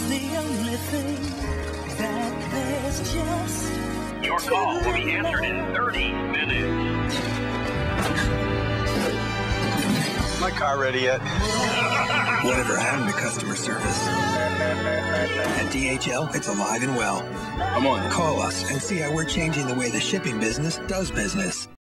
is the only thing that there's just. Your call will be answered in 30 minutes. My car ready yet? Whatever happened to customer service? At DHL, it's alive and well. Come on. Call us and see how we're changing the way the shipping business does business.